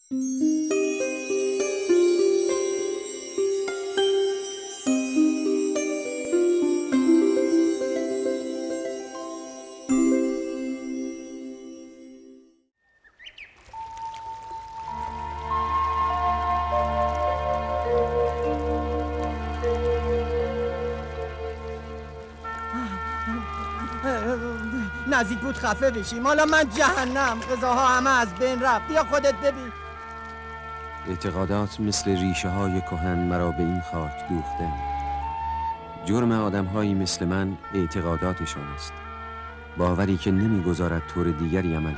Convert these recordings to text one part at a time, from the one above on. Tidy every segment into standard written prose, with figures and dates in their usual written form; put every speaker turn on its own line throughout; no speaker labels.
نزدیک بود خفه بشیم. حالا من جهنم، غذاها همه از بین رفت. بیا خودت ببین.
اعتقادات مثل ریشه های کهن مرا به این خاک دوخته. جرم آدم هایی مثل من اعتقاداتشان است، باوری که نمیگذارد طور دیگری عمل.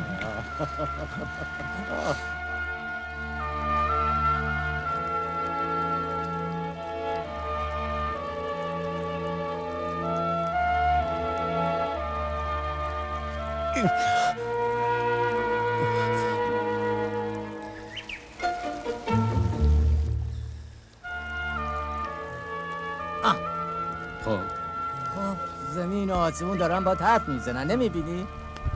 خب زمین و آسمون دارن با حرف میزنن، نمیبینی؟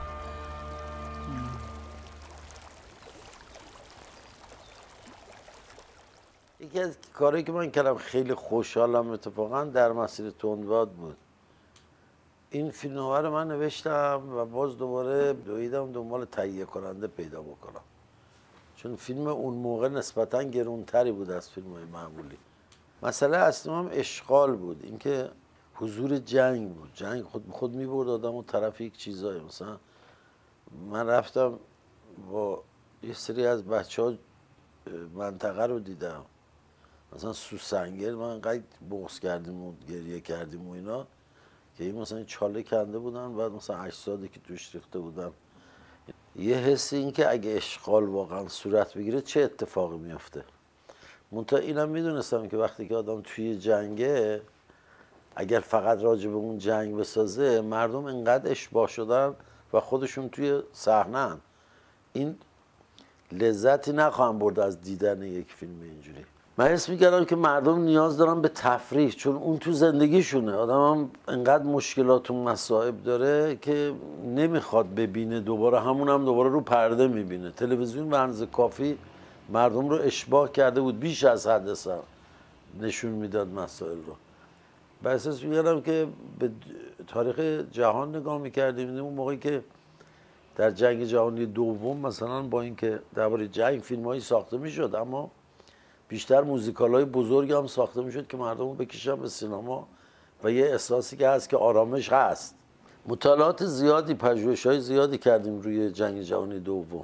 یکی از کارهایی که من کردم خیلی خوشحالم اتفاقا در مسیر تندباد بود. این فیلمنامه رو من نوشتم و باز دوباره دویدم دنبال تهیه کننده پیدا بکنم، چون فیلم اون موقع نسبتاً گرونتری بود از فیلم‌های معمولی. مسئله اصلی هم اشغال بود، اینکه حضور جنگ بود. جنگ خود می‌برد آدم و طرف یک چیزایی. مثلا من رفتم با یه سری از بچه‌ها منطقه رو دیدم، مثلا سوسنگر من انقدر بغض کردیم و گریه کردیم و اینا که این مثلا چاله کنده بودن، بعد مثلا اجسادی که توش ریخته بودن. یه حسی این که اگه اشغال واقعا صورت بگیره چه اتفاقی میفته. منتها اینم میدونستم که وقتی که آدم توی جنگه، اگر فقط راجع به اون جنگ بسازه، مردم انقدر اشباع شدن و خودشون توی صحنه‌ان، این لذتی نخواهم برد از دیدن یک فیلم اینجوری. من حس می‌کردم که مردم نیاز دارن به تفریح، چون اون تو زندگیشونه. آدم هم انقدر مشکلات و مصائب داره که نمیخواد ببینه دوباره همون هم دوباره رو پرده میبینه. تلویزیون به اندازه کافی مردم رو اشباع کرده بود، بیش از حد سر نشون میداد مسائل رو. به اساس می‌کردم که به تاریخ جهان نگاه می‌کردیم، اون موقعی که در جنگ جهانی دوم مثلا با اینکه درباره جنگ فیلم‌هایی ساخته می‌شد، اما بیشتر موزیکال‌های بزرگ هم ساخته می‌شد که مردم رو بکشن به سینما و یه احساسی که هست که آرامش هست. مطالعات زیادی، پژوهش‌های زیادی کردیم روی جنگ جهانی دوم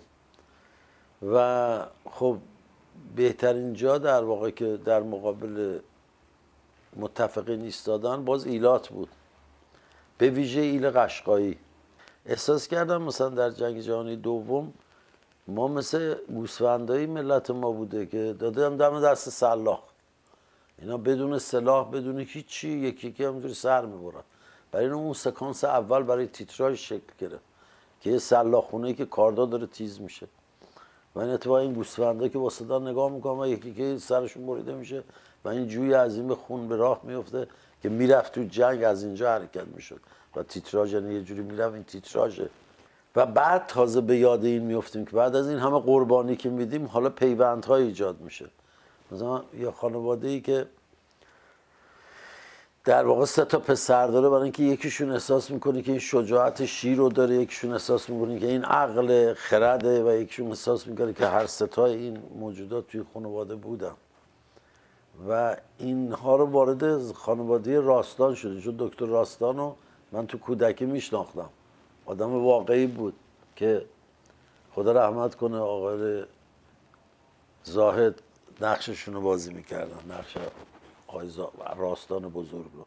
و خب بهترین جا در واقع که در مقابل متفقین ایستادن باز ایلات بود، به ویژه ایل قشقایی. احساس کردم مثلا در جنگ جهانی دوم ما مثل گوسفندای ملت ما بوده که دادن دم دست سلاح، اینا بدون سلاح بدون هیچی یکی یکی همونجوری سر میبرن. برای اون سکانس اول برای تیتراژ شکل گرفت که یه سلاحخونه‌ای که کاردار داره تیز میشه و این اتفاقا این گوسفندا که واسه نگاه میکنن و یکی که سرشون بریده میشه و این جوی عظیم خون به راه میفته که میرفت تو جنگ، از اینجا حرکت میشد و تیتراژ یعنی یه جوری میرفت این تیتراژه. و بعد تازه به یاد این میفتیم که بعد از این همه قربانی که میدیم حالا پیوندهای ایجاد میشه. مثلا یه خانواده‌ای که در واقع 3 تا پسر داره، برای اینکه یکیشون احساس میکنه که این شجاعت شیر رو داره، یکیشون احساس میکنه که این عقل خرده و یکیشون احساس میکنه که هر 3 تا این موجودات توی خانواده بودن و اینها رو وارد خانواده راستان شده. چون دکتر راستان رو من تو کودکی میشناختم، آدم واقعی بود که خدا رحمت کنه آقای زاهد نقششون رو بازی میکردن، نقش آقای راستان بزرگ رو.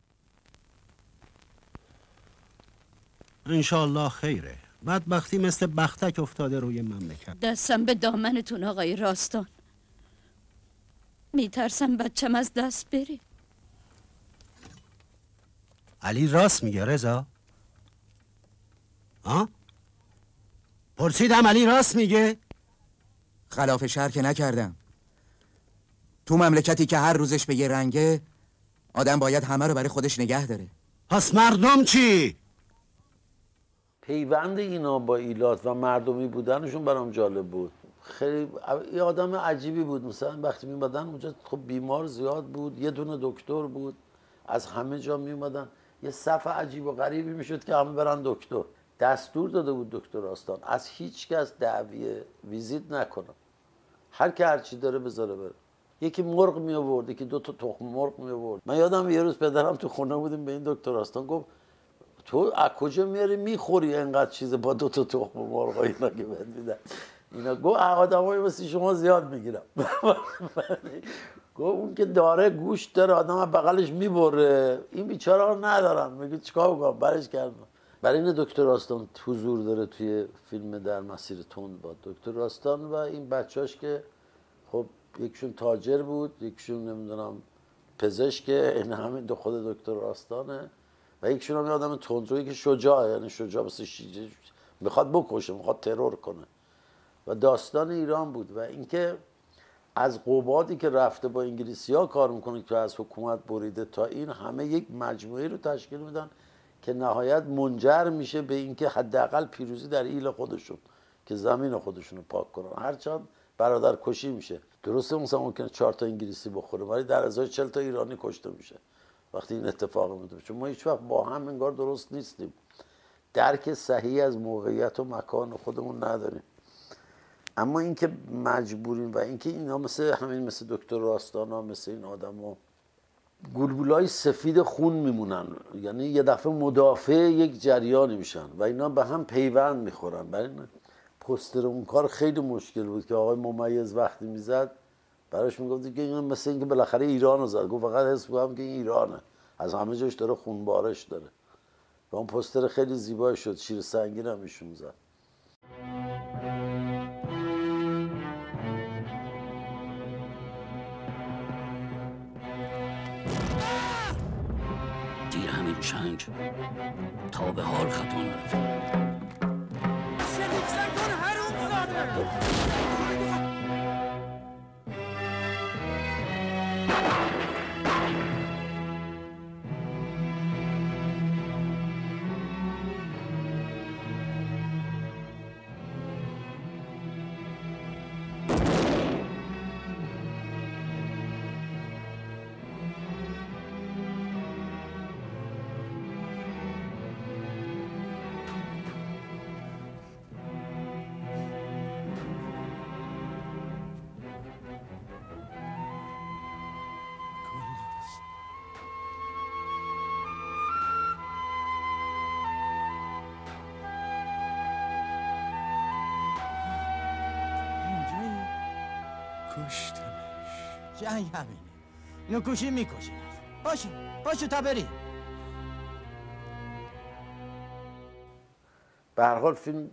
انشالله خیره. بدبختی مثل بختک افتاده روی مملکت.
دستم به دامنتون آقای راستان، میترسم بچم از دست بری.
علی راست میگه رضا؟ ها؟ پرسیدم علی راست میگه؟
خلاف شهر که نکردم. تو مملکتی که هر روزش به یه رنگه، آدم باید همه رو برای خودش نگه داره.
پس مردم چی؟
پیوند اینا با ایلات و مردمی بودنشون برام جالب بود. خیلی یه آدم عجیبی بود. مثلا وقتی میمدن اونجا خب بیمار زیاد بود، یه دونه دکتر بود، از همه جا میومدن، یه صف عجیب و غریبی میشد که همه برن دکتر. دستور داده بود دکتر آستان از هیچ کس دعوی ویزیت نکنه، هر کی هر چی داره بذاره بره. یکی مرغ می آورد، یکی 2 تا تخم مرغ می آورد. من یادم یه روز پدرم تو خونه بودیم، به این دکتر آستان گفت تو از کجا میاری میخوری اینقدر چیز با 2 تا تخم مرغ اینا که بهت میدن؟ اینا گفت آدمای مثل شما زیاد میگیرم. گفت اون که داره گوشت داره آدم بغلش میبره، این بیچاره رو ندارم. میگه چیکار کنم؟ برش کردم. برای این دکتر آستان حضور داره توی فیلم در مسیر تند باد. دکتر آستان و این بچه‌اش که خب یکشون تاجر بود، یکشون نمیدونم پزشکه، این همین خود دکتر آستانه، و یکشون هم یه آدم تندرویی که شجاعه، یعنی شجاع مثل شیجه میخواد بکشه، میخواد ترور کنه. و داستان ایران بود. و اینکه از قبادی که رفته با انگلیسی‌ها کار میکنه که از حکومت بریده تا این همه یک مجموعه رو تشکیل میدن که نهایت منجر میشه به اینکه حداقل پیروزی در ایل خودشون که زمین خودشون رو پاک کنن. هرچند برادر کشی میشه، درسته مثلا ممکنه 4 تا انگلیسی بخوره ولی در ازای 40 تا ایرانی کشته میشه وقتی این اتفاق میفته. چون ما هیچ وقت با هم انگار درست نیستیم، درک صحیح از موقعیت و مکان خودمون نداریم. اما اینکه مجبوریم و اینکه اینا مثل همین مثل دکتر راستانا، مثل این آدمو گلبولای سفید خون میمونن، یعنی یه دفعه مدافع یک جریانی میشن و اینا به هم پیوند میخورن. برای این پوستر اون کار خیلی مشکل بود که آقای ممیز وقتی میزد براش میگفت که این مثل اینکه بالاخره ایرانو زد. گفت فقط حس می‌کنم که این ایرانه، از همه جاش داره خونبارش داره. و اون پوستر خیلی زیبای شد، شیر سنگین هم ایشون زد.
دیر همین چنگ تا به حال خطا نرفت.
جنگ همینه، اینو کشی میکشی. باشه تا بری.
به هر حال فیلم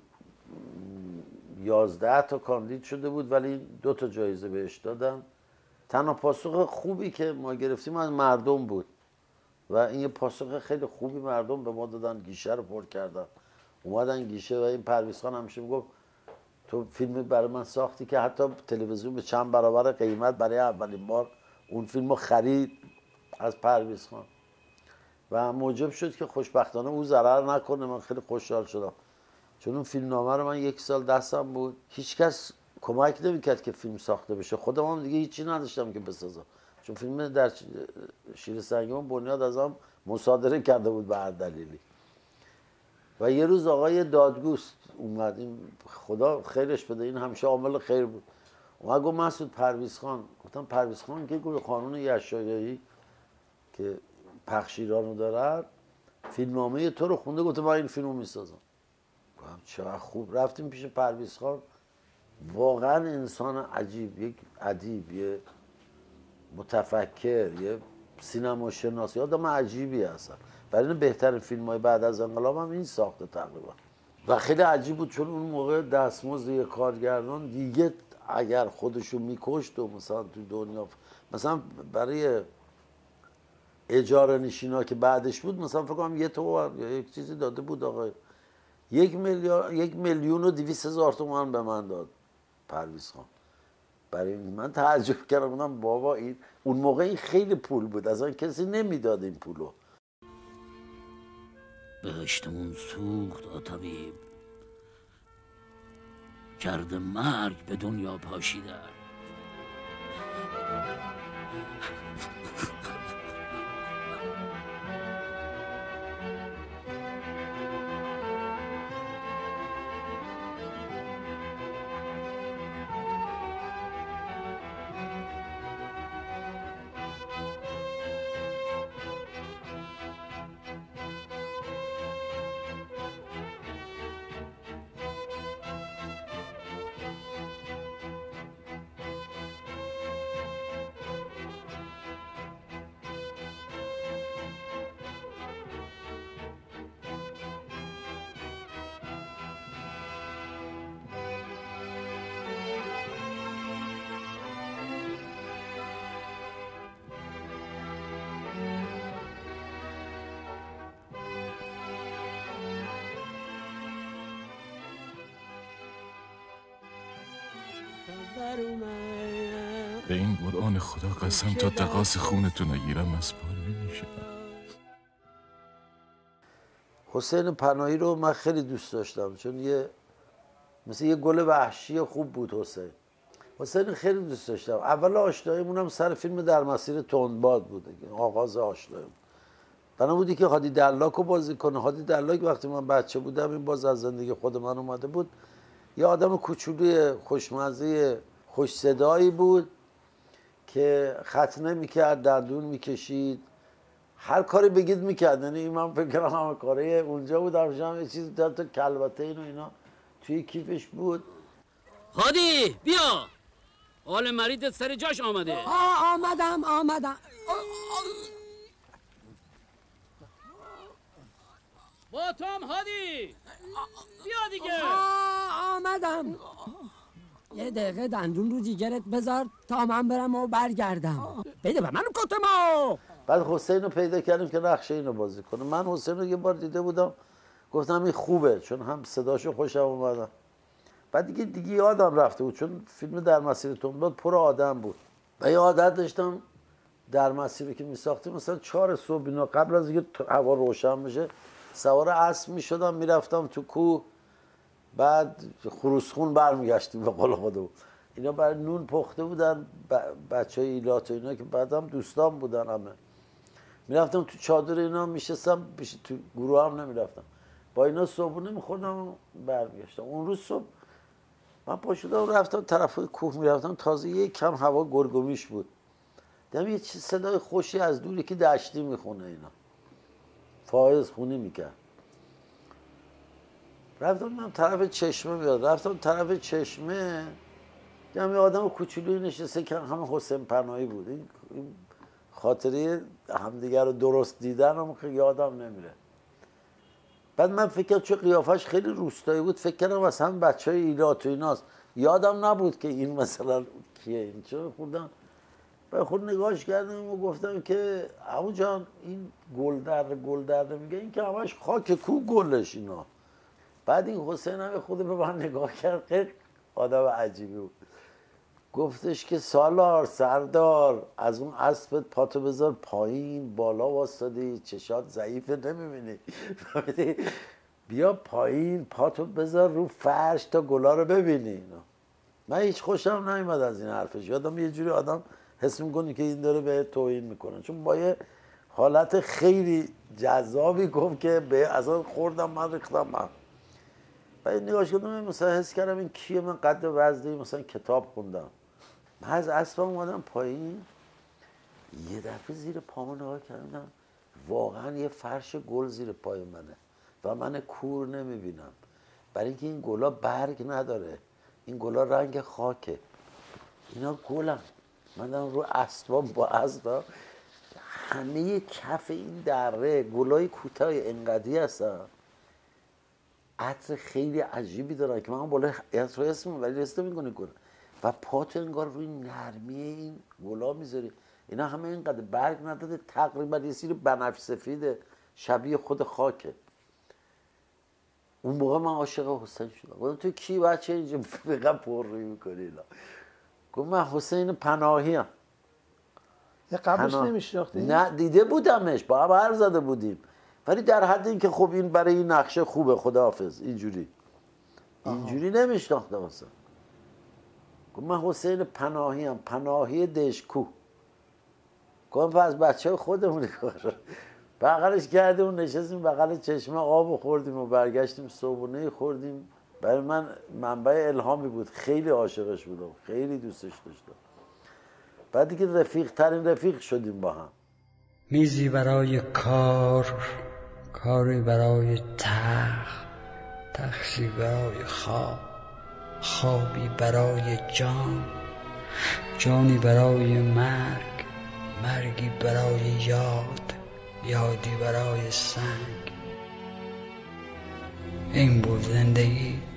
11 تا کاندید شده بود ولی 2 تا جایزه بهش دادن. تنها پاسخ خوبی که ما گرفتیم از مردم بود و این یه پاسخ خیلی خوبی مردم به ما دادن، گیشه رو پر کردن، اومدن گیشه. و این پرویز خان همیشه میگفت تو فیلمی برای من ساختی که حتی تلویزیون به چند برابر قیمت برای اولین بار اون فیلمو خرید از پرویز خان و موجب شد که خوشبختانه او ضرر نکنه. من خیلی خوشحال شدم چون اون فیلمنامه رو من 1 سال دستم بود، هیچ کس کمک نمیکرد که فیلم ساخته بشه، خودم هم دیگه هیچی نداشتم که بسازم چون فیلم در شیر سنگین بنیاد ازم مصادره کرده بود به هر دلیلی. و یه روز آقای دادگوست اومد، این خدا خیرش بده، این همیشه عامل خیر بود، اومد گفت مسعود پرویز خان. گفتم پرویز خان که گفت قانون یشایایی که پخش ایرانو دارد فیلمنامه تو رو خونده، گفت من این فیلمو میسازم. گفتم چقدر خوب. رفتیم پیش پرویز خان، واقعا انسان عجیب، یک ادیب، یه متفکر، یه سینما شناس، آدم عجیبی هستن. برای این بهترین فیلم‌های بعد از انقلاب هم این ساخته تقریبا. و خیلی عجیب بود چون اون موقع دستمزد یک کارگردان دیگه اگر خودشو میکشت و مثلا تو دنیا مثلا برای اجاره نشینا که بعدش بود مثلا فکر کنم 1 تومن یا یک چیزی داده بود آقای 1,200,000 تومان به من داد پرویز خان. برای من تعجب کردم، گفتم بابا این اون موقع این خیلی پول بود، اصلا کسی نمیداد این پولو.
بهشتمون سوخت طبیب، کرده مرگ به دنیا پاشیده.
به این قرآن خدا قسم تا تقاص خونتو نگیرم از پا نمیشه.
حسین پناهی رو من خیلی دوست داشتم چون مثل یه گل وحشی خوب بود. حسین خیلی دوست داشتم. اول آشناییمون هم سر فیلم در مسیر تندباد بود، آغاز آشناییمون. بنا بودی که هادی دلاک رو بازی کنه. هادی دلاک وقتی من بچه بودم، این باز از زندگی خود من اومده بود، یه آدم کوچولوی خوشمزه خوش صدایی بود که ختنه میکرد، دندون میکشید، هر کاری بگید میکرد. یعنی من فکر کنم همه کاره اونجا بود. هم یه چیزی تا کلبته این و اینا توی کیفش بود.
هادی بیا، حال مریضت سر جاش آمده.
آمدم.
با توم هادی، بیا دیگه.
آمدم. یه دقیقه دندون رو جیگرت بذار تا من برم و برگردم. بده به من کتمو.
بعد حسین رو پیدا کردیم که نقشه اینو بازی کنه. من حسین رو یه بار دیده بودم، گفتم این خوبه، چون هم صداشو خوشم اومدم. بعد دیگه یادم رفته بود، چون فیلم در مسیر تندباد پر آدم بود و یه عادت داشتم در مسیری که میساختیم مثلا 4 صبح اینا قبل از اینکه هوا روشن بشه سوار اسب میشدم میرفتم تو کوه، بعد خروسخون برمیگشتیم به قول خودمون. اینا برای نون پخته بودن، بچهای ایلات و اینا که بعدم دوستان بودن همه. میرفتم تو چادر اینا میشستم، تو گروه هم نمیرفتم، با اینا صبحونه میخوردم و برمیگشتم. اون روز صبح من پا شدم رفتم طرف کوه میرفتم، تازه یک کم هوا گرگومیش بود، دیدم یه صدای خوشی از دوری که دشتی میخونه اینا، فائز خونی میکرد. رفتم طرف چشمه میاد، رفتم طرف چشمه دیدم یه آدم کوچولویی نشسته که همه حسین پناهی بود. این خاطره همدیگر رو درست دیدن هم که یادم نمیره. بعد من فکر کردم چون قیافش خیلی روستایی بود، فکر کردم مثلا بچهای ایلات و ایناست، یادم نبود که این مثلا کیه. این چرا خوردم بعد خود نگاهش کردم و گفتم که عمو جان این گل در میگه، این که همش خاک کو گلش اینا. بعد این حسین هم خود به من نگاه کرد، خیلی آدم عجیبی بود. گفتش که سالار سردار از اون اسبت پاتو بذار پایین، بالا واسطادی، چشات ضعیفه نمیبینی، بیا پایین پاتو بذار رو فرش تا گلا رو ببینی. اینا من هیچ خوشم نمیاد از این حرفش. یادم یه جوری آدم حس میکنه که این داره به توهین میکنه، چون با یه حالت خیلی جذابی گفت که به اصلا خوردم من ریختم من. بعد نگاش کردم مثلا حس کردم این کیه، من قد وزنی مثلا کتاب خوندم. من از اسبم اومدم پایین، یه دفعه زیر پامو نگاه کردم، واقعا یه فرش گل زیر پای منه و من کور نمیبینم، برای اینکه این گلا برگ نداره، این گلا رنگ خاکه، اینا گلن. من دارم رو اسبام با اسبم، همه کف این دره گلای کوتاه انقدی هستن، عطر خیلی عجیبی دارن که من بالا اسم ولی رسته میکنه گل و پاتو انگار روی نرمی این گلا میذاری. اینا همه اینقدر برگ نداده، تقریبا یه سری بنفش سفیده، شبیه خود خاکه. اون موقع من عاشق حسین شدم. گفتم تو کی بچه اینجا فقط پر روی میکنی اینا؟ گفت من حسین پناهی ام.
قبلش نمیشناختی؟
نه دیده بودمش، با هم حرف زده بودیم، ولی در حد این که خب این برای این نقشه خوبه، خداحافظ اینجوری. اینجوری نمیشناختم اصلا. گفت من حسین پناهی هم، پناهی دشکو. گفتم از بچه های خودمونه کار. بغلش کردیم و نشستیم بغل چشمه آب خوردیم و برگشتیم صبحونه خوردیم. برای من منبع الهامی بود، خیلی عاشقش بودم، خیلی دوستش داشتم. بعد دیگه رفیق ترین رفیق شدیم با هم.
میزی برای کار، کاری برای تخت، تختی برای خواب، خوابی برای جان، جانی برای مرگ، مرگی برای یاد، یادی برای سنگ. این بود زندگی.